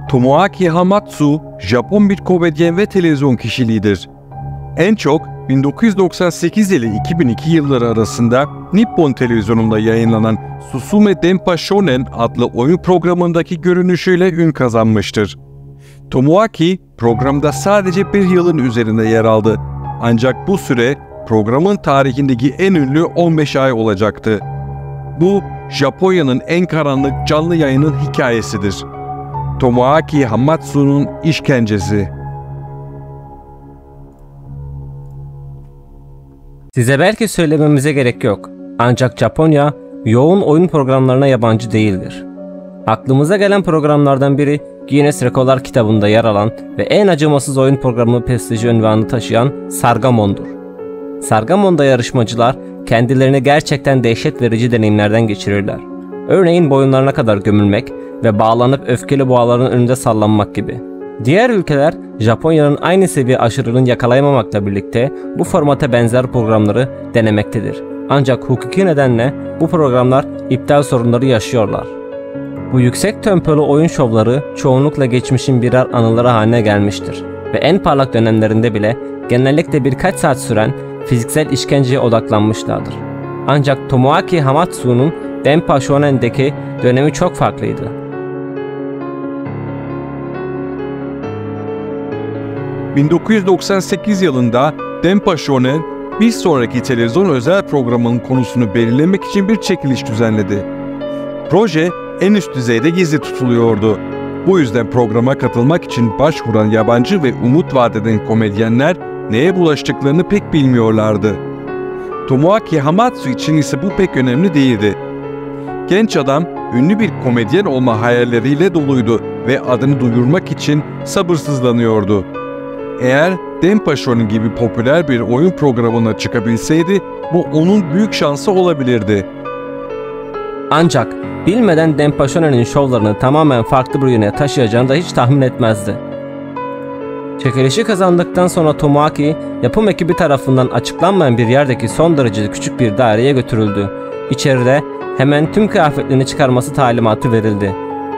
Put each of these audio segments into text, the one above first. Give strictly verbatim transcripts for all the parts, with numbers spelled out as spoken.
Tomoaki Hamatsu, Japon bir komedyen ve televizyon kişiliğidir. En çok bin dokuz yüz doksan sekiz ile iki bin iki yılları arasında Nippon televizyonunda yayınlanan Susume Denpa Shonen adlı oyun programındaki görünüşüyle ün kazanmıştır. Tomoaki programda sadece bir yılın üzerinde yer aldı. Ancak bu süre programın tarihindeki en ünlü on beş ay olacaktı. Bu, Japonya'nın en karanlık canlı yayının hikayesidir. Tomoaki Hamatsu'nun işkencesi. Size belki söylememize gerek yok. Ancak Japonya yoğun oyun programlarına yabancı değildir. Aklımıza gelen programlardan biri Guinness Rekorlar kitabında yer alan ve en acımasız oyun programı prestiji unvanını taşıyan Sargamon'dur. Sargamon'da yarışmacılar kendilerini gerçekten dehşet verici deneyimlerden geçirirler. Örneğin boyunlarına kadar gömülmek ve bağlanıp öfkeli boğaların önünde sallanmak gibi. Diğer ülkeler Japonya'nın aynı seviye aşırılığını yakalayamamakla birlikte bu formata benzer programları denemektedir. Ancak hukuki nedenle bu programlar iptal sorunları yaşıyorlar. Bu yüksek tempolu oyun şovları çoğunlukla geçmişin birer anıları haline gelmiştir ve en parlak dönemlerinde bile genellikle birkaç saat süren fiziksel işkenceye odaklanmışlardır. Ancak Tomoaki Hamatsu'nun Denpa Shonen'deki dönemi çok farklıydı. bin dokuz yüz doksan sekiz yılında Denpa Shonen, bir sonraki televizyon özel programının konusunu belirlemek için bir çekiliş düzenledi. Proje en üst düzeyde gizli tutuluyordu. Bu yüzden programa katılmak için başvuran yabancı ve umut vadeden komedyenler neye bulaştıklarını pek bilmiyorlardı. Tomoaki Hamatsu için ise bu pek önemli değildi. Genç adam ünlü bir komedyen olma hayalleriyle doluydu ve adını duyurmak için sabırsızlanıyordu. Eğer Denpa Shonen gibi popüler bir oyun programına çıkabilseydi bu onun büyük şansı olabilirdi. Ancak bilmeden Denpa Shonen'in şovlarını tamamen farklı bir yöne taşıyacağını da hiç tahmin etmezdi. Çekilişi kazandıktan sonra Tomoaki, yapım ekibi tarafından açıklanmayan bir yerdeki son derece küçük bir daireye götürüldü. İçeride hemen tüm kıyafetlerini çıkarması talimatı verildi.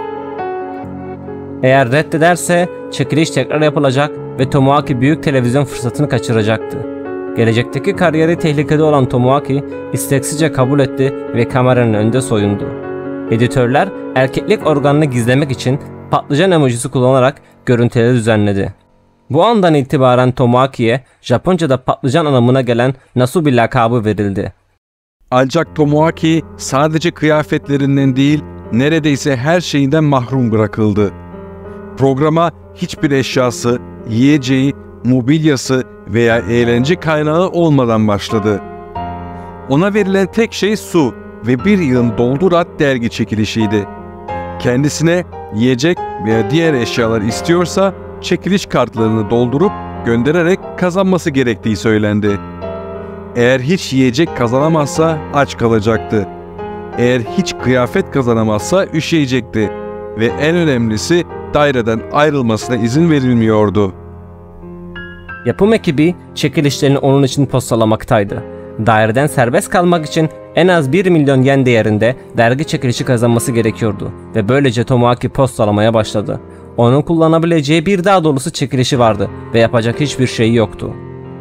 Eğer reddederse çekiliş tekrar yapılacak ve Tomoaki büyük televizyon fırsatını kaçıracaktı. Gelecekteki kariyeri tehlikede olan Tomoaki isteksizce kabul etti ve kameranın önünde soyundu. Editörler erkeklik organını gizlemek için patlıcan emojisi kullanarak görüntüleri düzenledi. Bu andan itibaren Tomoaki'ye Japonca'da patlıcan anlamına gelen Nasubi lakabı verildi. Ancak Tomoaki sadece kıyafetlerinden değil, neredeyse her şeyinden mahrum bırakıldı. Programa hiçbir eşyası, yiyeceği, mobilyası veya eğlence kaynağı olmadan başladı. Ona verilen tek şey su ve bir yığın doldur at dergi çekilişiydi. Kendisine yiyecek veya diğer eşyalar istiyorsa çekiliş kartlarını doldurup göndererek kazanması gerektiği söylendi. Eğer hiç yiyecek kazanamazsa aç kalacaktı. Eğer hiç kıyafet kazanamazsa üşüyecekti ve en önemlisi daireden ayrılmasına izin verilmiyordu. Yapım ekibi çekilişlerini onun için postalamaktaydı. Daireden serbest kalmak için en az bir milyon yen değerinde dergi çekilişi kazanması gerekiyordu ve böylece Tomoaki postalamaya başladı. Onun kullanabileceği bir daha dolusu çekilişi vardı ve yapacak hiçbir şeyi yoktu.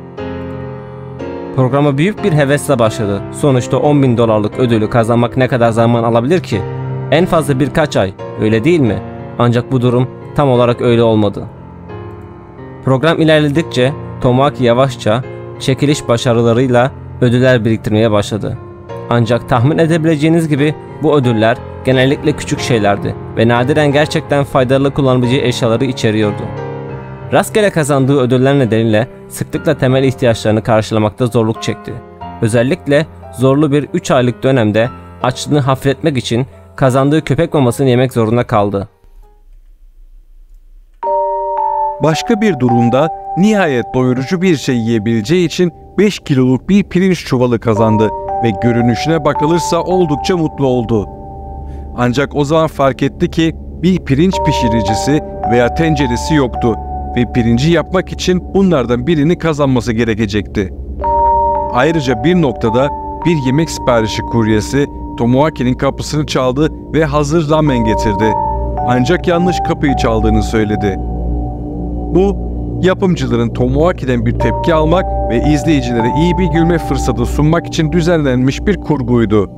Programa büyük bir hevesle başladı. Sonuçta on bin dolarlık ödülü kazanmak ne kadar zaman alabilir ki? En fazla birkaç ay, öyle değil mi? Ancak bu durum tam olarak öyle olmadı. Program ilerledikçe Tomoaki yavaşça çekiliş başarılarıyla ödüller biriktirmeye başladı. Ancak tahmin edebileceğiniz gibi bu ödüller genellikle küçük şeylerdi ve nadiren gerçekten faydalı kullanabileceği eşyaları içeriyordu. Rastgele kazandığı ödüller nedeniyle sıklıkla temel ihtiyaçlarını karşılamakta zorluk çekti. Özellikle zorlu bir üç aylık dönemde açlığını hafifletmek için kazandığı köpek mamasını yemek zorunda kaldı. Başka bir durumda nihayet doyurucu bir şey yiyebileceği için beş kiloluk bir pirinç çuvalı kazandı ve görünüşüne bakılırsa oldukça mutlu oldu. Ancak o zaman fark etti ki bir pirinç pişiricisi veya tenceresi yoktu ve pirinci yapmak için bunlardan birini kazanması gerekecekti. Ayrıca bir noktada bir yemek siparişi kuryesi Tomoaki'nin kapısını çaldı ve hazır ramen getirdi. ancak yanlış kapıyı çaldığını söyledi. Bu, yapımcıların Tomoaki'den bir tepki almak ve izleyicilere iyi bir gülme fırsatı sunmak için düzenlenmiş bir kurguydu.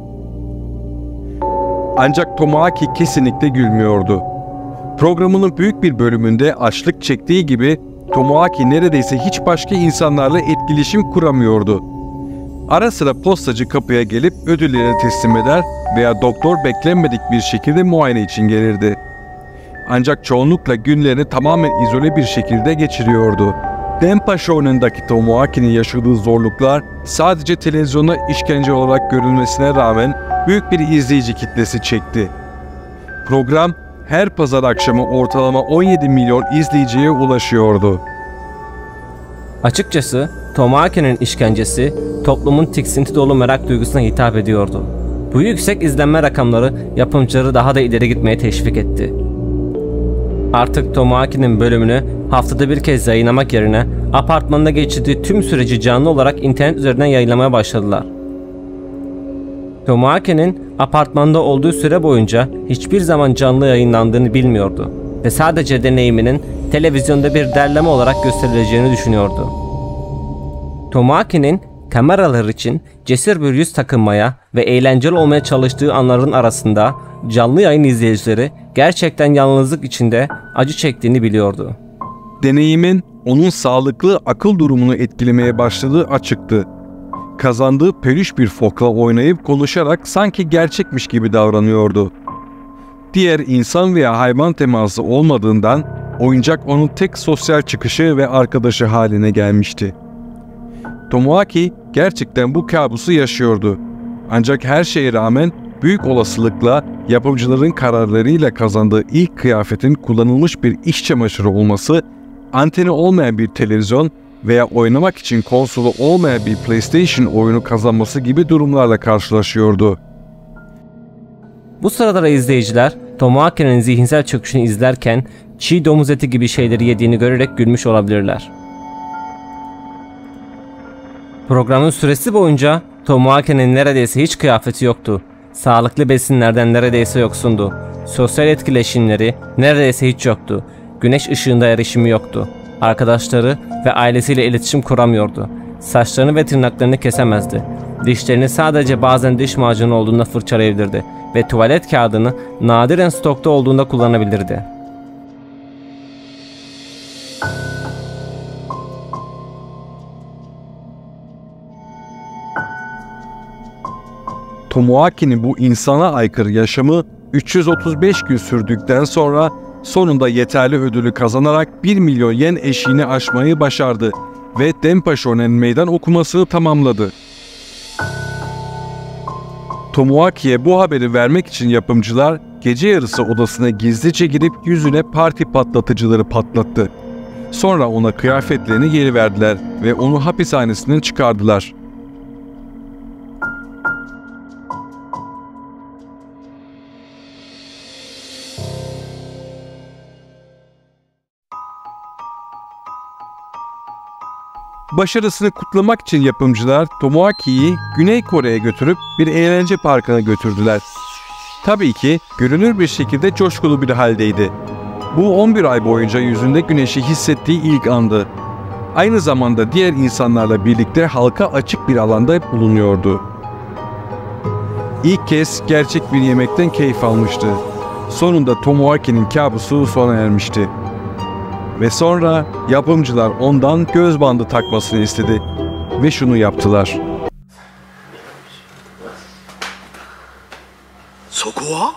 Ancak Tomoaki kesinlikle gülmüyordu. Programının büyük bir bölümünde açlık çektiği gibi Tomoaki neredeyse hiç başka insanlarla etkileşim kuramıyordu. Ara sıra postacı kapıya gelip ödüllerini teslim eder veya doktor beklenmedik bir şekilde muayene için gelirdi. Ancak çoğunlukla günlerini tamamen izole bir şekilde geçiriyordu. Denpa Shonen'daki Tomoaki'nin yaşadığı zorluklar sadece televizyonda işkence olarak görülmesine rağmen büyük bir izleyici kitlesi çekti. Program her pazar akşamı ortalama on yedi milyon izleyiciye ulaşıyordu. Açıkçası Tomoaki'nin işkencesi toplumun tiksinti dolu merak duygusuna hitap ediyordu. Bu yüksek izlenme rakamları yapımcıları daha da ileri gitmeye teşvik etti. Artık Tomoaki'nin bölümünü haftada bir kez yayınlamak yerine apartmanda geçirdiği tüm süreci canlı olarak internet üzerinden yayınlamaya başladılar. Tomoaki'nin apartmanda olduğu süre boyunca hiçbir zaman canlı yayınlandığını bilmiyordu ve sadece deneyiminin televizyonda bir derleme olarak gösterileceğini düşünüyordu. Tomoaki'nin kameralar için cesur bir yüz takınmaya ve eğlenceli olmaya çalıştığı anların arasında canlı yayın izleyicileri gerçekten yalnızlık içinde acı çektiğini biliyordu. Deneyimin onun sağlıklı akıl durumunu etkilemeye başladığı açıktı. Kazandığı peluş bir fokla oynayıp konuşarak sanki gerçekmiş gibi davranıyordu. Diğer insan veya hayvan teması olmadığından oyuncak onun tek sosyal çıkışı ve arkadaşı haline gelmişti. Tomoaki gerçekten bu kabusu yaşıyordu. Ancak her şeye rağmen büyük olasılıkla yapımcıların kararlarıyla kazandığı ilk kıyafetin kullanılmış bir iş çamaşırı olması, anteni olmayan bir televizyon veya oynamak için konsolu olmayan bir PlayStation oyunu kazanması gibi durumlarla karşılaşıyordu. Bu sırada izleyiciler Tomoaki'nin zihinsel çöküşünü izlerken çiğ domuz eti gibi şeyleri yediğini görerek gülmüş olabilirler. Programın süresi boyunca Tomoaki'nin neredeyse hiç kıyafeti yoktu. Sağlıklı besinlerden neredeyse yoksundu. Sosyal etkileşimleri neredeyse hiç yoktu. Güneş ışığında erişimi yoktu. Arkadaşları ve ailesiyle iletişim kuramıyordu. Saçlarını ve tırnaklarını kesemezdi. Dişlerini sadece bazen diş macunu olduğunda fırçalayabilirdi ve tuvalet kağıdını nadiren stokta olduğunda kullanabilirdi. Tomoaki'nin bu insana aykırı yaşamı üç yüz otuz beş gün sürdükten sonra sonunda yeterli ödülü kazanarak bir milyon yen eşiğini aşmayı başardı ve Denpa Shonen meydan okumasını tamamladı. Tomoaki'ye bu haberi vermek için yapımcılar gece yarısı odasına gizlice girip yüzüne parti patlatıcıları patlattı. Sonra ona kıyafetlerini geri verdiler ve onu hapishanesinden çıkardılar. Başarısını kutlamak için yapımcılar Tomoaki'yi Güney Kore'ye götürüp bir eğlence parkına götürdüler. Tabii ki görünür bir şekilde coşkulu bir haldeydi. Bu on bir ay boyunca yüzünde güneşi hissettiği ilk andı. Aynı zamanda diğer insanlarla birlikte halka açık bir alanda bulunuyordu. İlk kez gerçek bir yemekten keyif almıştı. Sonunda Tomoaki'nin kabusu sona ermişti. Ve sonra yapımcılar ondan göz bandı takmasını istedi ve şunu yaptılar. そこは?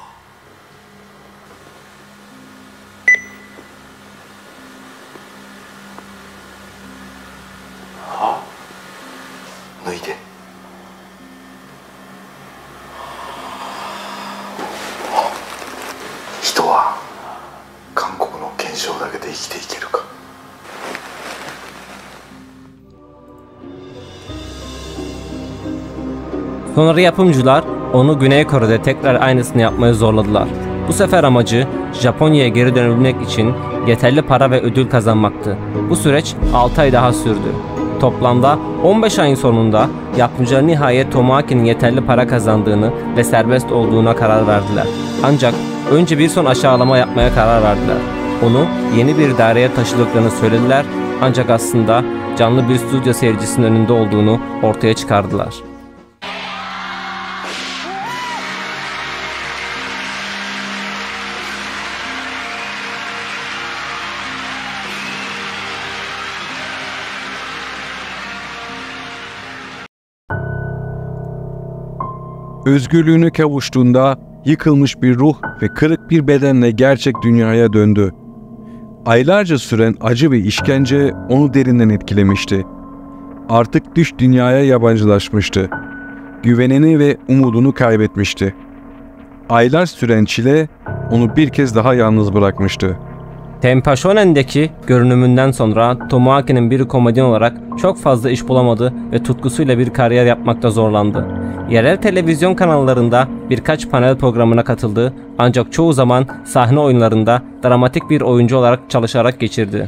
Ha? 脱いで。人は韓国の憲章だけで生きていけるか。 Sonra yapımcılar onu Güney Kore'de tekrar aynısını yapmaya zorladılar. Bu sefer amacı Japonya'ya geri dönebilmek için yeterli para ve ödül kazanmaktı. Bu süreç altı ay daha sürdü. Toplamda on beş ayın sonunda yapımcılar nihayet Tomoaki'nin yeterli para kazandığını ve serbest olduğuna karar verdiler. Ancak önce bir son aşağılama yapmaya karar verdiler. Onu yeni bir daireye taşıdıklarını söylediler ancak aslında canlı bir stüdyo seyircisinin önünde olduğunu ortaya çıkardılar. Özgürlüğüne kavuştuğunda yıkılmış bir ruh ve kırık bir bedenle gerçek dünyaya döndü. Aylarca süren acı ve işkence onu derinden etkilemişti. Artık dış dünyaya yabancılaşmıştı. Güvenini ve umudunu kaybetmişti. Aylar süren çile onu bir kez daha yalnız bırakmıştı. Tenpa Shonen'deki görünümünden sonra Tomoaki'nin bir komedyen olarak çok fazla iş bulamadı ve tutkusuyla bir kariyer yapmakta zorlandı. Yerel televizyon kanallarında birkaç panel programına katıldı ancak çoğu zaman sahne oyunlarında dramatik bir oyuncu olarak çalışarak geçirdi.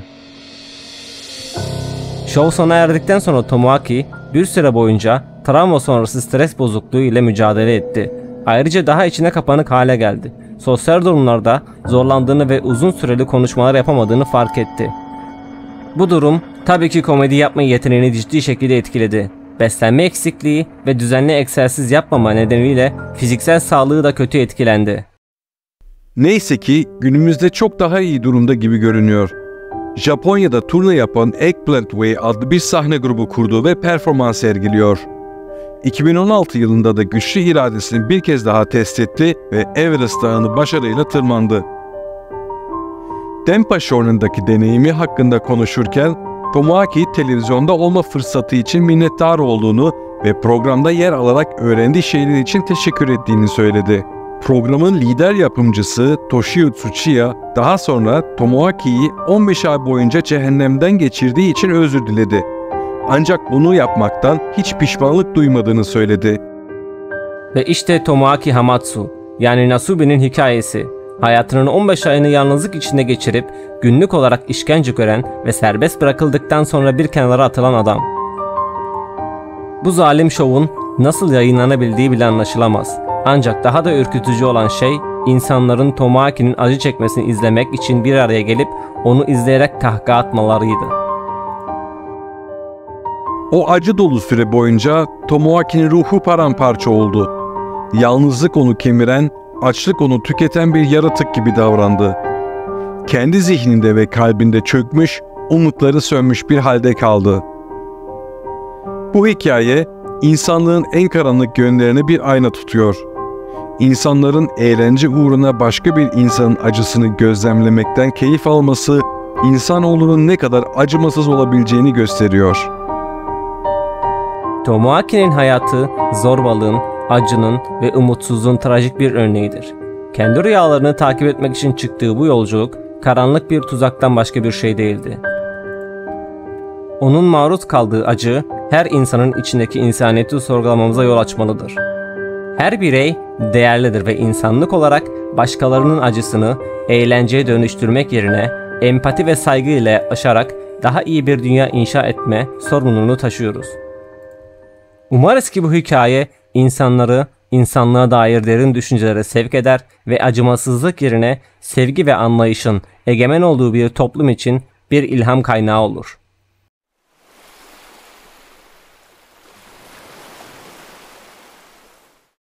Show sona erdikten sonra Tomoaki bir süre boyunca travma sonrası stres bozukluğu ile mücadele etti. Ayrıca daha içine kapanık hale geldi. Sosyal durumlarda zorlandığını ve uzun süreli konuşmalar yapamadığını fark etti. Bu durum tabii ki komedi yapma yeteneğini ciddi şekilde etkiledi. Beslenme eksikliği ve düzenli egzersiz yapmama nedeniyle fiziksel sağlığı da kötü etkilendi. Neyse ki günümüzde çok daha iyi durumda gibi görünüyor. Japonya'da turne yapan Eggplant Way adlı bir sahne grubu kurdu ve performans sergiliyor. iki bin on altı yılında da güçlü iradesini bir kez daha test etti ve Everest Dağı'nı başarıyla tırmandı. Tenpa Shonen'daki deneyimi hakkında konuşurken Tomoaki televizyonda olma fırsatı için minnettar olduğunu ve programda yer alarak öğrendiği şeyler için teşekkür ettiğini söyledi. Programın lider yapımcısı Toshio Tsuchiya daha sonra Tomoaki'yi on beş ay boyunca cehennemden geçirdiği için özür diledi. Ancak bunu yapmaktan hiç pişmanlık duymadığını söyledi. Ve işte Tomoaki Hamatsu, yani Nasubi'nin hikayesi. Hayatının on beş ayını yalnızlık içinde geçirip günlük olarak işkence gören ve serbest bırakıldıktan sonra bir kenara atılan adam. Bu zalim şovun nasıl yayınlanabildiği bile anlaşılamaz. Ancak daha da ürkütücü olan şey, insanların Tomoaki'nin acı çekmesini izlemek için bir araya gelip onu izleyerek kahkaha atmalarıydı. O acı dolu süre boyunca Tomoaki'nin ruhu paramparça oldu. Yalnızlık onu kemiren, açlık onu tüketen bir yaratık gibi davrandı. Kendi zihninde ve kalbinde çökmüş, umutları sönmüş bir halde kaldı. Bu hikaye, insanlığın en karanlık yönlerini bir ayna tutuyor. İnsanların eğlence uğruna başka bir insanın acısını gözlemlemekten keyif alması, insanoğlunun ne kadar acımasız olabileceğini gösteriyor. Tomoaki'nin hayatı, zorbalığın, acının ve umutsuzluğun trajik bir örneğidir. Kendi rüyalarını takip etmek için çıktığı bu yolculuk, karanlık bir tuzaktan başka bir şey değildi. Onun maruz kaldığı acı, her insanın içindeki insaniyeti sorgulamamıza yol açmalıdır. Her birey değerlidir ve insanlık olarak başkalarının acısını eğlenceye dönüştürmek yerine empati ve saygı ile aşarak daha iyi bir dünya inşa etme sorumluluğunu taşıyoruz. Umarız ki bu hikaye insanları insanlığa dair derin düşüncelere sevk eder ve acımasızlık yerine sevgi ve anlayışın egemen olduğu bir toplum için bir ilham kaynağı olur.